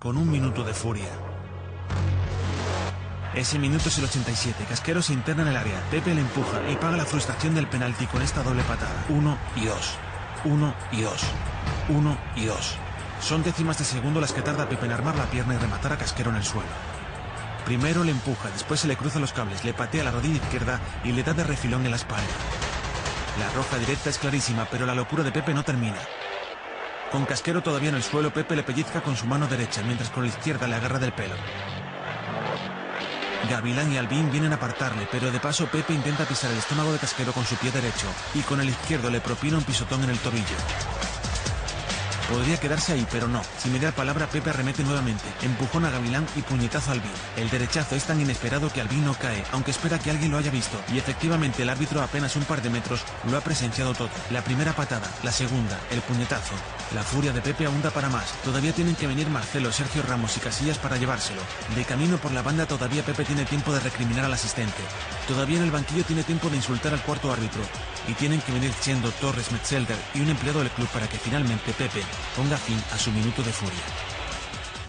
con un minuto de furia. Ese minuto es el 87, Casquero se interna en el área, Pepe le empuja y paga la frustración del penalti con esta doble patada. 1 y 2, 1 y 2, 1 y 2. Son décimas de segundo las que tarda Pepe en armar la pierna y rematar a Casquero en el suelo. Primero le empuja, después se le cruza los cables, le patea la rodilla izquierda y le da de refilón en la espalda. La roja directa es clarísima, pero la locura de Pepe no termina. Con Casquero todavía en el suelo, Pepe le pellizca con su mano derecha, mientras con la izquierda le agarra del pelo. Gavilán y Albín vienen a apartarle, pero de paso Pepe intenta pisar el estómago de Casquero con su pie derecho, y con el izquierdo le propina un pisotón en el tobillo. Podría quedarse ahí, pero no. Sin mediar palabra, Pepe arremete nuevamente, empujón a Gavilán y puñetazo a Albín. El derechazo es tan inesperado que Albín no cae, aunque espera que alguien lo haya visto, y efectivamente el árbitro a apenas un par de metros lo ha presenciado todo. La primera patada, la segunda, el puñetazo. La furia de Pepe aún da para más. Todavía tienen que venir Marcelo, Sergio Ramos y Casillas para llevárselo. De camino por la banda todavía Pepe tiene tiempo de recriminar al asistente. Todavía en el banquillo tiene tiempo de insultar al cuarto árbitro. Y tienen que venir Chendo, Torres, Metzelder y un empleado del club para que finalmente Pepe ponga fin a su minuto de furia.